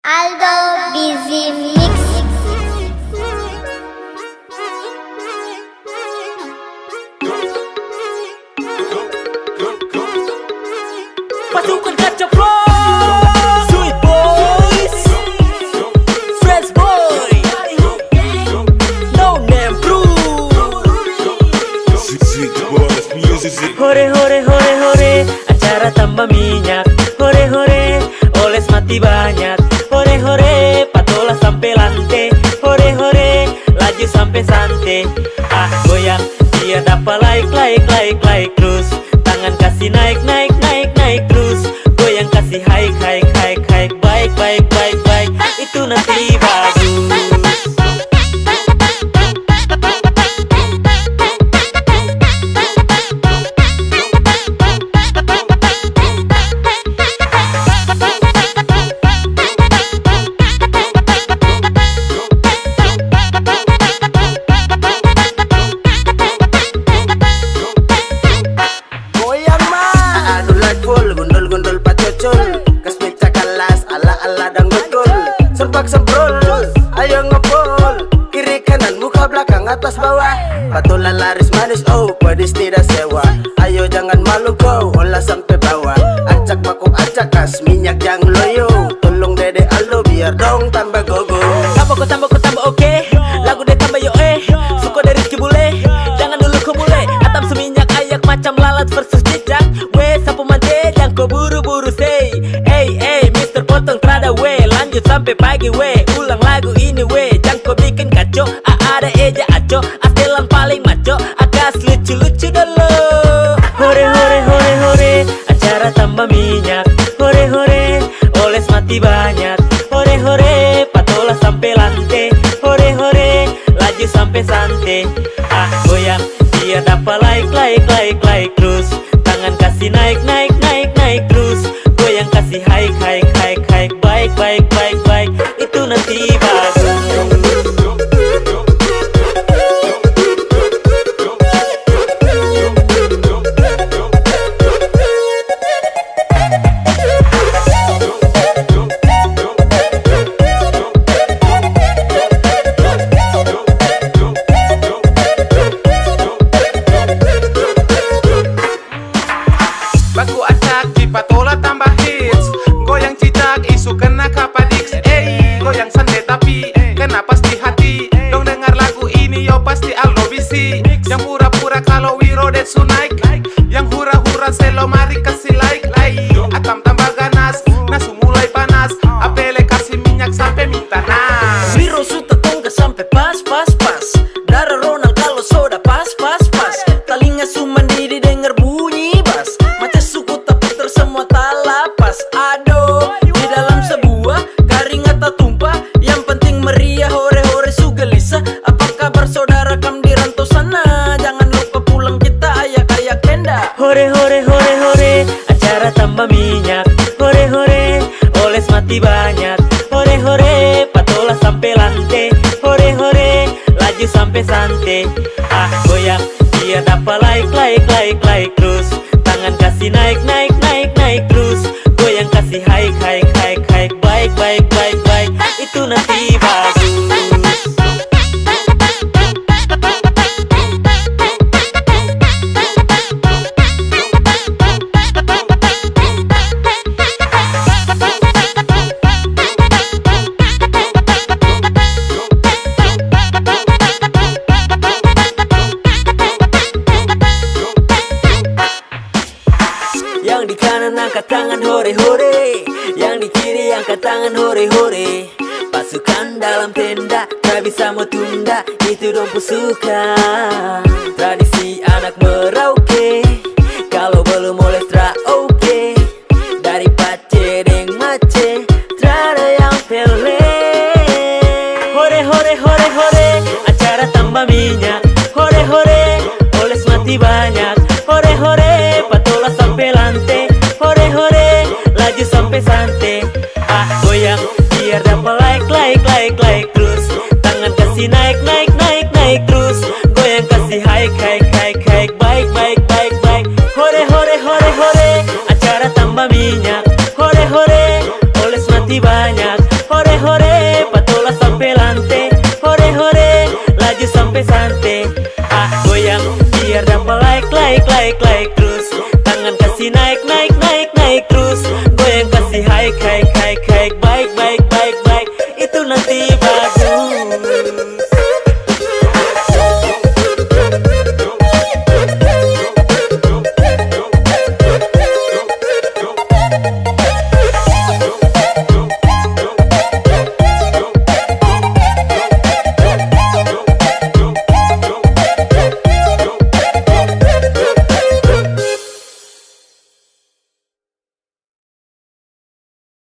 Aldo Busy Mix. Pasukan kaca pro, Sweet Boys, Fresh Boy, No Name Crew. Hore hore hore hore, acara tambah minyak. Hore hore, oles mati banyak. Hore hore, patola sampai lantai. Hore hore, laju sampai santai. Ah goyang, dia dapat like terus. Tangan kasih naik terus. Goyang kasih hike baik. Itu nanti bagus. Ayo ngepol, kiri kanan muka belakang atas bawah. Patola laris manis, oh pedis tidak sewa. Ayo jangan malu kau, olah sampai bawah. Acak baku acak kas, minyak yang loyo. Tolong dede Aldo biar dong tambah gogo. Tambah oke, lagu deh tambah yo Suko dari Rizky bule, jangan dulu kau bule. Atam seminyak ayak macam lalat versus jejak. We sapu mante, yang kau buru-buru say. Hey, Mister Potong Trada we, lanjut sampai pagi we. Ulang lagu ini we, jangan kau bikin kacau. Ada eja aco, astelan paling maco. Akas lucu-lucu dulu. Hore hore hore hore, acara tambah minyak. Hore hore, oles mati banyak. Hore hore, patola sampai lantai. Hore hore, laju sampai santai. Ah goyang, dia dapat like terus. Tangan kasih naik terus. Goyang kasih hike baik. Itu nanti bagus. Baku acak di patola tambah hits. Goyang cicak isu kena kapadiks. Goyang santai tapi kena pasti hati. Dong dengar lagu ini yo pasti Aldo Busy. Yang pura-pura kalau Wiro Detsu naik. Yang hura-hura selo mari kasih like. Atam tambah ganas, nasu mulai panas. Apele kasih minyak sampai minta nas. Wiro suta tongka sampai pas. Darah Ronald kalau soda pas. Talinga suman diri denger bunyi bass. Macam suku tapi tersemua tak lapas. Aduh, di dalam sebuah garing atau tumpah. Yang penting meriah, hore-hore sugelisah. Apa kabar saudara kam di rantau sana? Jangan lupa pulang kita ayak-ayak tenda. Hore hore hore hore, acara tambah minyak. Hore hore, oles mati banyak. Hore hore, patola sampai lantai. Hore hore, laju sampai santai. Ah goyang, dia dapat like terus. Tangan kasih naik terus. Goyang kasih hike baik. Itu nanti bagus. Yang di kanan angkat tangan hore-hore, yang di kiri angkat tangan hore-hore. Pasukan dalam tenda, tak bisa mau tunda. Itu dong suka tradisi anak Merauke. Kalau belum oleh tra oke. Dari pace deng mace, trada yang pele. Hore hore hore hore, acara tambah minyak. Hore hore, oles mati banyak. Hore hore, patola sampai lantai. Hore hore, laju sampai santai. Ah goyang, biar dapat like terus. Tangan kasih naik terus. Goyang kasih hike Hore hore, patola sampai lantai. Hore hore, laju sampai santai. Ah goyang, biar dapat like terus. Tangan kasih naik terus. Goyang kasih hike